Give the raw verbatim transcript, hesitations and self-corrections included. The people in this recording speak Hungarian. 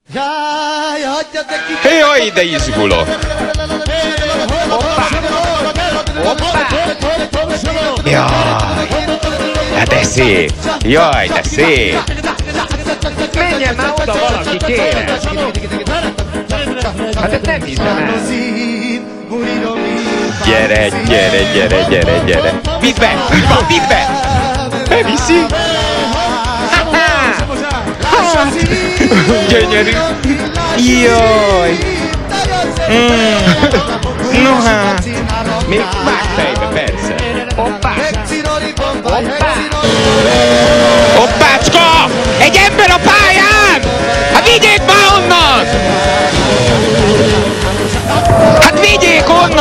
Jaj, de izgulok! Hoppá! Hoppá! Jaj! Hát de szép! Jaj, de szép! Menjen már oda valaki, kérem! Hát ezt nem hiszem el! Gyere, gyere, gyere, gyere, gyere! Vidd be! Így van, vidd be! Beviszi! Gyönyörű! Jaj! Mm. No hát! Még vág fejbe, persze! Hoppá! Hoppá! Hoppácska! Egy ember a pályán! Hát vigyék már onnan! Hát vigyék onnan!